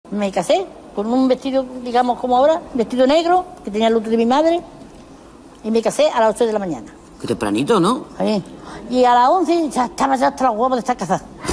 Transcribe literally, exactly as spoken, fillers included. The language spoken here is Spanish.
Me casé con un vestido, digamos como ahora, vestido negro, que tenía el luto de mi madre, y me casé a las ocho de la mañana. Qué tempranito, ¿no? Sí. Y a las once ya estaba ya hasta los huevos de estar casada.